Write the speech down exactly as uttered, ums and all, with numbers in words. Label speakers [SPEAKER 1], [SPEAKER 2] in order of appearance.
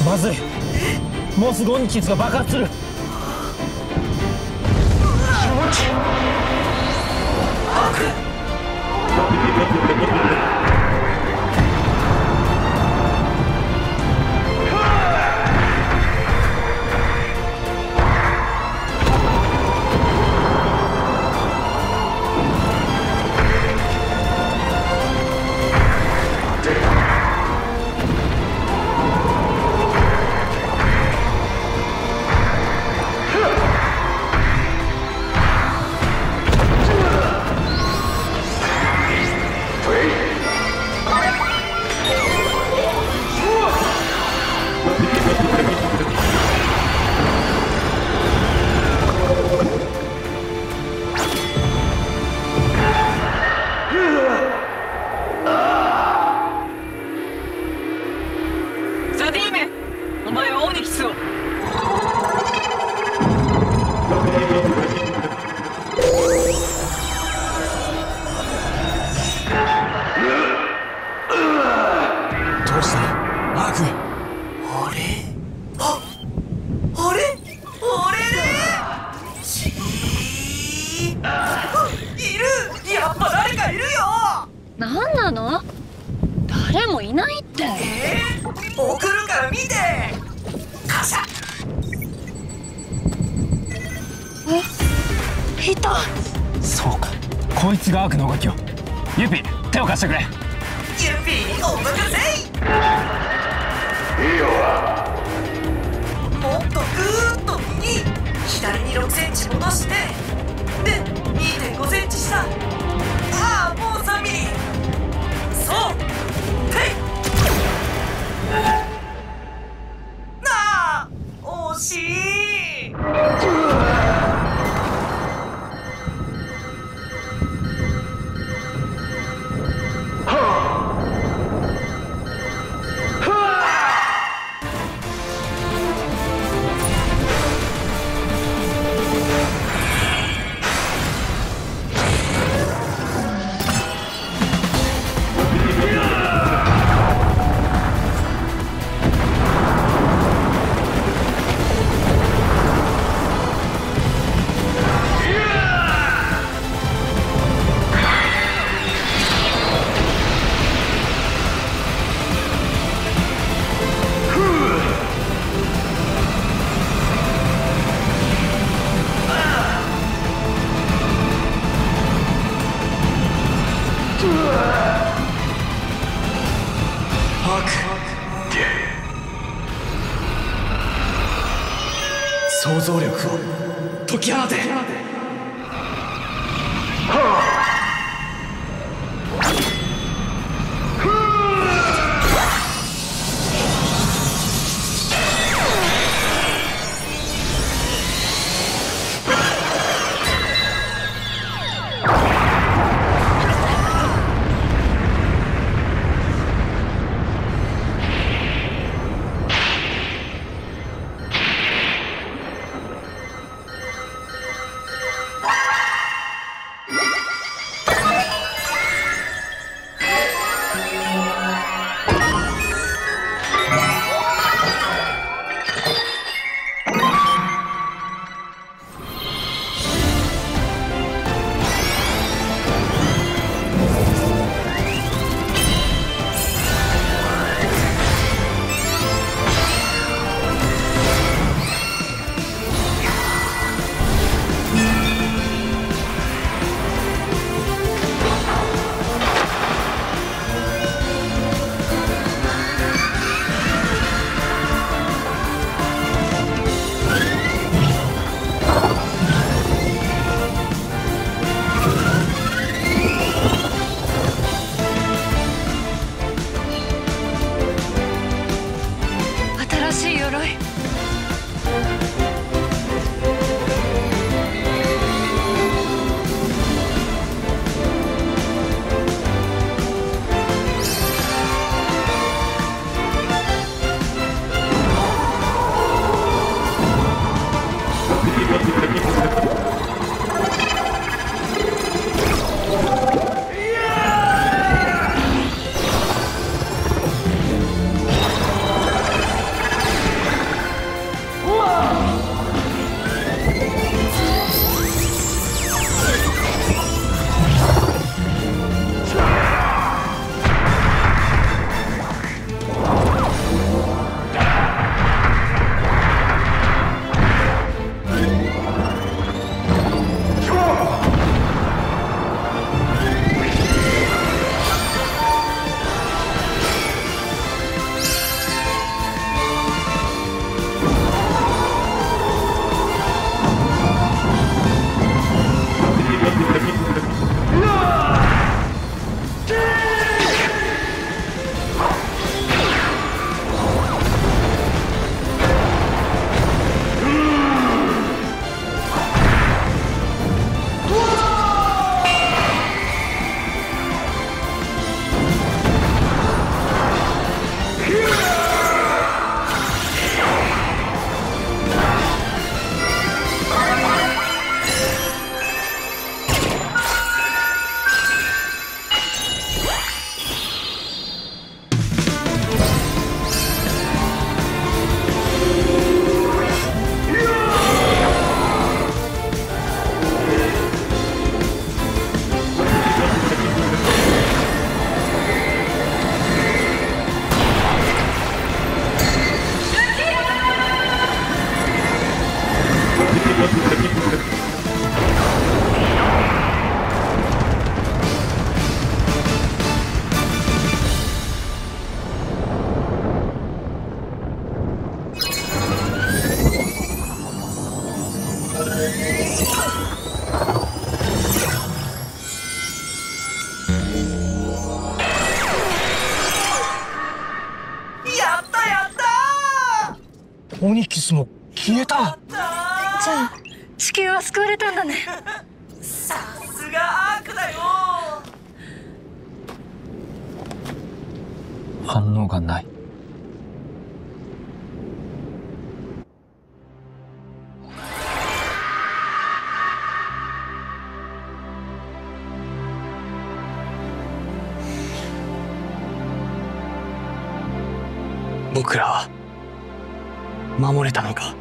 [SPEAKER 1] まずい、もうすぐ鬼キズが爆発する。
[SPEAKER 2] ザディーメ、お前はオニキスを。
[SPEAKER 1] どうしたアーク。
[SPEAKER 3] あれああれあれれしーいる。やっぱ誰かいるよ。
[SPEAKER 4] なんなの？誰もいないって。
[SPEAKER 3] えー、送るから見て。カシャ。
[SPEAKER 4] え、いた。
[SPEAKER 1] そうか、こいつがアークの動きを。ユピ、手を貸してくれ。
[SPEAKER 3] ユピー、お任せ。
[SPEAKER 5] いいよ。
[SPEAKER 3] もっとぐーっと右。左にろくセンチ戻して。で、にてんごセンチ下。ああ、もうさんミリ。そう。てい。なあ、惜しい。
[SPEAKER 1] 想像力を解き放て。
[SPEAKER 3] やったやった
[SPEAKER 1] オニキスも消えた。
[SPEAKER 3] ー。やったー。
[SPEAKER 4] じゃあ地球は救われたんだね。
[SPEAKER 3] さすがアークだよ。
[SPEAKER 1] 反応がない。
[SPEAKER 6] 僕らは守れたのか。